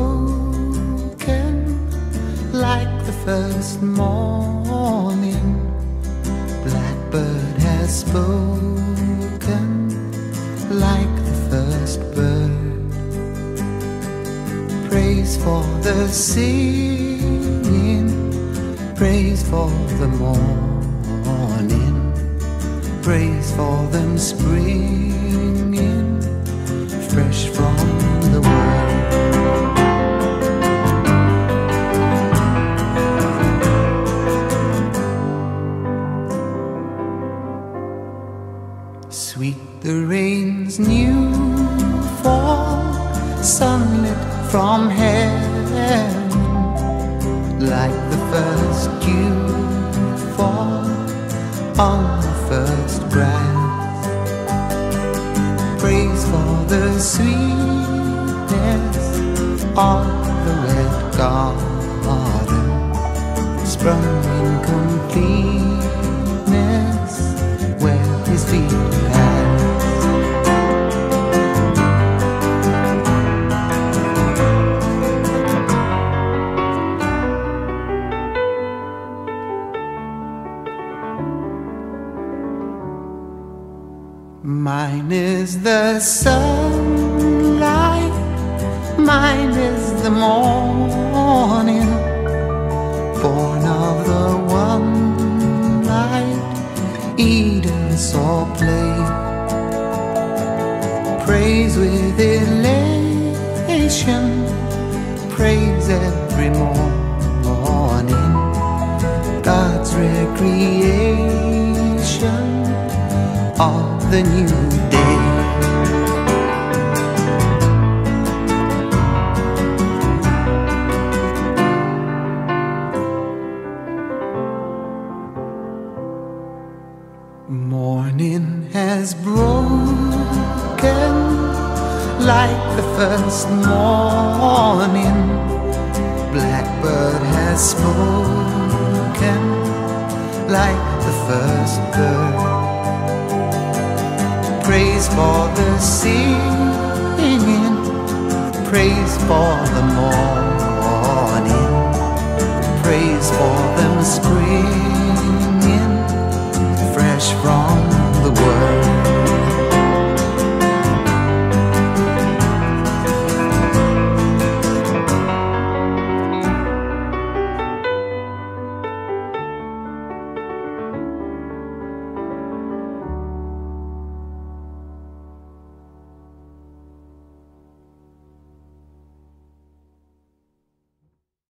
like the first morning. Blackbird has spoken like the first bird. Praise for the singing, praise for the morning, praise for them springing fresh from the world. Sweet the rain's new fall, sunlit from heaven, like the first dew fall on the first grass. Praise for the sweetness of the red garden, sprung in completeness where his feet pass. Mine is the sunlight, mine is the morning, born of the one light Eden saw play. Praise with elation, praise every morning, God's recreation of the new day. Morning has broken like the first morning. Blackbird has spoken like the first bird. Praise for the singing, praise for the morning, praise for them springing fresh from the world.